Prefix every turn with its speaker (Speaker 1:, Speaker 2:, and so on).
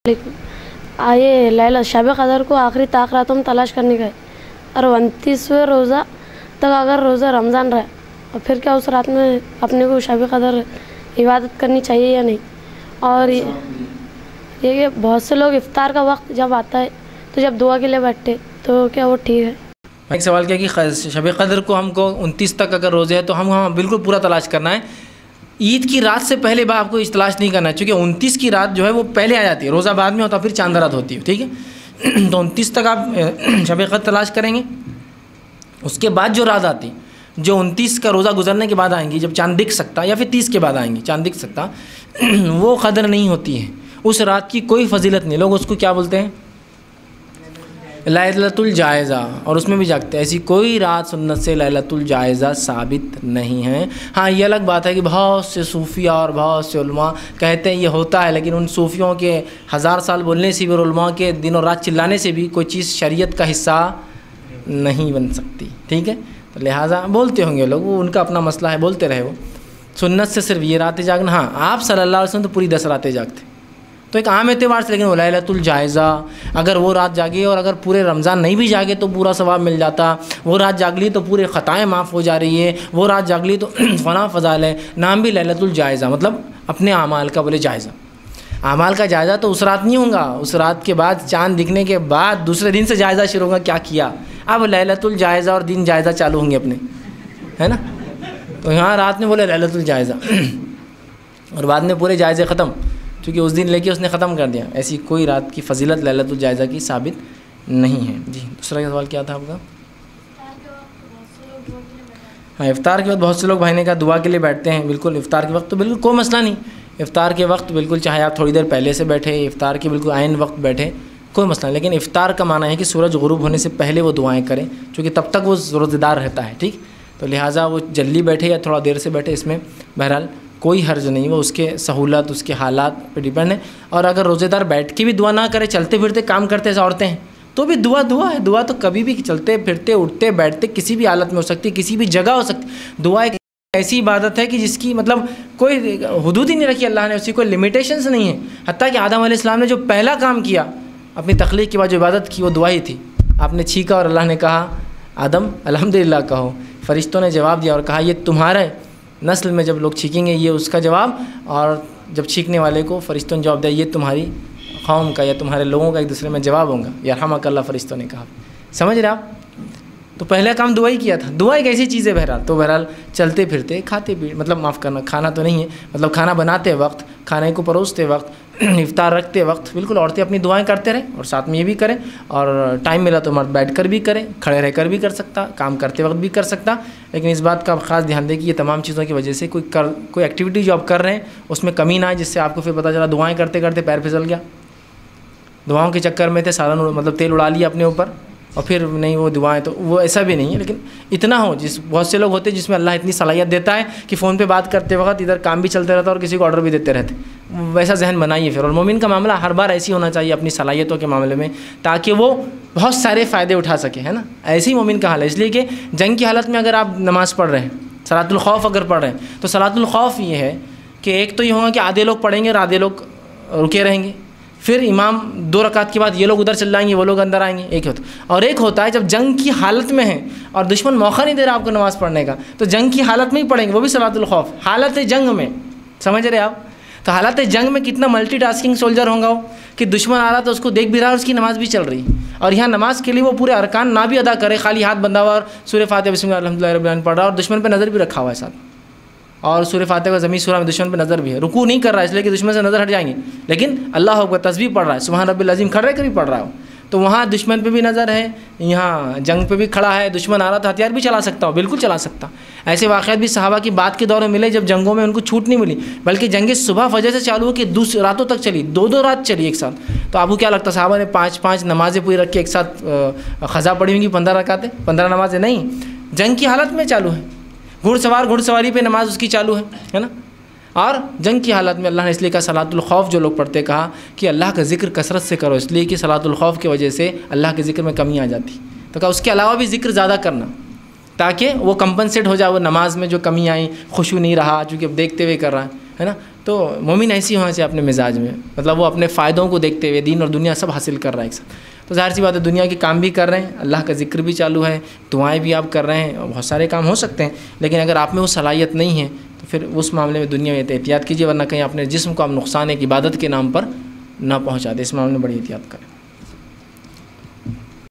Speaker 1: आइए लैला शब क़दर को आखिरी ताक़रातों में तलाश करने का है और 29वें रोज़ा तक अगर रोज़ा रमज़ान रहा और फिर क्या उस रात में अपने को शब क़दर इबादत करनी चाहिए या नहीं। और ये बहुत से लोग इफ्तार का वक्त जब आता है तो जब दुआ के लिए बैठते तो क्या वो ठीक है।
Speaker 2: एक सवाल किया कि शब क़दर को हमको 29 तक अगर रोज़े है तो हम बिल्कुल पूरा तलाश करना है। ईद की रात से पहले आपको इस तलाश नहीं करना है, क्योंकि 29 की रात जो है वो पहले आ जाती है, रोज़ा बाद में होता है, फिर चांद रात होती है, ठीक है। तो 29 तक आप शब क़दर तलाश करेंगे। उसके बाद जो रात आती जो 29 का रोज़ा गुजरने के बाद आएंगी, जब चांद दिख सकता या फिर 30 के बाद आएंगी, चांद दिख सकता, वो कदर नहीं होती है, उस रात की कोई फजीलत नहीं। लोग उसको क्या बोलते हैं, लैलतुल जायज़ा, और उसमें भी जागते हैं। ऐसी कोई रात सुन्नत से लैलतुल जायज़ा साबित नहीं है। हाँ, ये अलग बात है कि बहुत से सूफिया और बहुत से उलमा कहते हैं ये होता है, लेकिन उन सूफियों के 1000 साल बोलने से भी और उलमा के दिन और रात चिल्लाने से भी कोई चीज़ शरीयत का हिस्सा नहीं बन सकती, ठीक है। तो लिहाजा बोलते होंगे लोग, वो उनका अपना मसला है, बोलते रहे वो। सुन्नत से सिर्फ ये रातें जागना, हाँ आप सल्लल्लाहु अलैहि वसल्लम तो पूरी 10 रातें जागते, तो एक आम एतबार से। लेकिन वो लैलतुल जायज़ा अगर वो रात जागे और अगर पूरे रमज़ान नहीं भी जागे तो पूरा सवाब मिल जाता। वो रात जाग ली तो पूरे ख़ताएँ माफ़ हो जा रही है, वो रात जाग ली तो फ़ना फ़ज़ाइल है। नाम भी लैलतुल जायज़ा, मतलब अपने आमाल का बोले जायज़ा। आमाल का जायज़ा तो उस रात नहीं होगा, उस रात के बाद चाँद दिखने के बाद दूसरे दिन से जायज़ा शुरू होगा, क्या किया। अब लैलतुल जायज़ा और दिन जायज़ा चालू होंगे अपने, है ना। तो यहाँ रात में बोले लैलतुल जायज़ा और बाद में पूरे जायज़े ख़त्म, क्योंकि उस दिन लेके उसने ख़त्म कर दिया। ऐसी कोई रात की फ़जीलत लैलतुल जायज़ा की साबित नहीं है। जी, दूसरा सवाल क्या था आपका। हाँ, इफ़्तार के वक्त बहुत से लोग भाई ने कहा दुआ के लिए बैठते हैं। बिल्कुल इफ़्तार के वक्त तो बिल्कुल कोई मसला नहीं, इफ़्तार के वक्त बिल्कुल चाहे आप थोड़ी देर पहले से बैठे, इफ़्तार के बिल्कुल आइन वक्त बैठे, कोई मसला नहीं। लेकिन इफ़्तार का माना है कि सूरज गुरूब होने से पहले वो दुआएँ करें, क्योंकि तब तक वो रोज़ेदार रहता है, ठीक। तो लिहाजा वो जल्दी बैठे या थोड़ा देर से बैठे, इसमें बहरहाल कोई हर्ज नहीं, वो उसके सहूलत उसके हालात पे डिपेंड है। और अगर रोज़ेदार बैठ के भी दुआ ना करे, चलते फिरते काम करते ऐसे औरतें हैं, तो भी दुआ है। दुआ तो कभी भी चलते फिरते उठते बैठते किसी भी हालत में हो सकती है, किसी भी जगह हो सकती। दुआ एक ऐसी इबादत है कि जिसकी मतलब कोई हुदूद ही नहीं रखी अल्लाह ने, उसकी कोई लिमिटेशंस नहीं है। हत्ता कि आदम अलैहिस्सलाम ने जो पहला काम किया अपनी तख्लीक के बाद जो इबादत की वो दुआ ही थी। आपने छींका और अल्लाह ने कहा आदम अल्हम्दुलिल्लाह कहो। फ़रिश्तों ने जवाब दिया और कहा ये तुम्हारे नस्ल में जब लोग छीकेंगे ये उसका जवाब, और जब छीकने वाले को फ़रिश्तों ने जवाब दिया ये तुम्हारी कौम का या तुम्हारे लोगों का एक दूसरे में जवाब होगा, यरहमकल्लाह फ़रिश्तों ने कहा। समझ रहे आप। तो पहला काम दुआ ही किया था। दुआ एक ऐसी चीज़ है बहरहाल। तो बहरहाल चलते फिरते खाते भी, मतलब माफ़ करना, खाना तो नहीं है, मतलब खाना बनाते वक्त, खाने को परोसते वक्त, इफ्तार रखते वक्त बिल्कुल औरतें अपनी दुआएं करते रहें और साथ में ये भी करें। और टाइम मिला तो मर्द बैठ कर भी करें, खड़े रहकर भी कर सकता, काम करते वक्त भी कर सकता। लेकिन इस बात का आप ख़ास ध्यान दें कि ये तमाम चीज़ों की वजह से कोई एक्टिविटी जो आप कर रहे हैं उसमें कमी ना आए, जिससे आपको फिर पता चला दुआएँ करते करते पैर फिसल गया, दुआओं के चक्कर में थे सारा मतलब तेल उड़ा लिया अपने ऊपर, और फिर नहीं वो दुआएं, तो वो ऐसा भी नहीं है। लेकिन इतना हो, बहुत से लोग होते हैं जिसमें अल्लाह इतनी सलाहियत देता है कि फ़ोन पे बात करते वक्त इधर काम भी चलते रहता है और किसी को ऑर्डर भी देते रहते, वैसा जहन बनाइए फिर। और मोमिन का मामला हर बार ऐसी होना चाहिए अपनी सलाहियतों के मामले में, ताकि वो बहुत सारे फ़ायदे उठा सके, है ना। ऐसे ही मोमिन का हाल है। इसलिए कि जंग की हालत में अगर आप नमाज़ पढ़ रहे हैं, सलातुल खौफ अगर पढ़ रहे हैं, तो सलातुल खौफ ये है कि एक तो ये होगा कि आधे लोग पढ़ेंगे और आधे लोग रुके रहेंगे, फिर इमाम 2 रकात के बाद ये लोग उधर चल जाएंगे, वो लोग अंदर आएंगे, एक होता। और एक होता है जब जंग की हालत में है और दुश्मन मौका नहीं दे रहा आपको नमाज़ पढ़ने का, तो जंग की हालत में ही पढ़ेंगे, वो भी सलातुल खौफ, हालत जंग में। समझ रहे आप। तो हालत जंग में कितना मल्टीटास्किंग सोल्जर होगा वो, कि दुश्मन आ रहा तो उसको देख भी रहा है और उसकी नमाज़ भी चल रही है। और यहाँ नमाज के लिए वो पूरे अरकान ना भी अदा करे, खाली हाथ बंधा हुआ और सूरह फातिहा बिस्मिल्लाह अल्हम्दुलिल्लाह रब्बिल आलमीन पढ़ रहा है, और दुश्मन पर नज़र भी रखा हुआ है साथ, और सूरह फातिहा का ज़मीन सूरह में दुश्मन पे नज़र भी है। रुकू नहीं कर रहा है इसलिए कि दुश्मन से नज़र हट जाएंगे, लेकिन अल्लाह अकबर तस्बीह पढ़ रहा है, सुबहान रब्बिल अज़ीम खड़े कर भी पढ़ रहा हो, तो वहाँ दुश्मन पे भी नज़र है, यहाँ जंग पे भी खड़ा है, दुश्मन आ रहा था हथियार भी चला सकता हो, बिल्कुल चला सकता। ऐसे वाक़यात भी सहाबा की बात के दौर में मिले जब जंगों में उनको छूट नहीं मिली, बल्कि जंगें सुबह फजर से चालू हो कि दूसरी रातों तक चली, 2-2 रात चली एक साथ। तो आपको क्या लगता है सहाबा ने 5-5 नमाज़ें पूरी रख के एक साथ ख़ज़ा पढ़ी होंगी, 15 रकातें, 15 नमाज़ें नहीं, जंग की हालत में चालू है। घुड़सवारी पे नमाज उसकी चालू है ना। और जंग की हालत में अल्लाह ने इसलिए कहा सलातुल खौफ जो लोग पढ़ते, कहा कि अल्लाह का ज़िक्र कसरत से करो, इसलिए कि सलातुल खौफ की वजह से अल्लाह के ज़िक्र में कमी आ जाती। तो कहा उसके अलावा भी ज़िक्र ज़्यादा करना, ताकि वो कंपनसेट हो जाए, वो नमाज में जो कमी आई, खुशू नहीं रहा, चूँकि अब देखते हुए कर रहा है ना। تو مومن ایسی ہونا چاہیے اپنے مزاج میں، مطلب وہ اپنے فائدوں کو دیکھتے ہوئے دین اور دنیا سب حاصل کر رہا ہے ایک ساتھ. تو ظاہر سی بات ہے دنیا کے کام بھی کر رہے ہیں، اللہ کا ذکر بھی چالو ہے، دعائیں بھی آپ کر رہے ہیں، بہت سارے کام ہو سکتے ہیں، لیکن اگر آپ میں وہ صلاحیت نہیں ہے تو پھر اس معاملے میں دنیا میں احتیاط کیجیے، ورنہ کہیں اپنے جسم کو آپ نقصان ایک عبادت کے نام پر نہ پہنچا دیں. اس معاملے میں بڑی احتیاط کریں.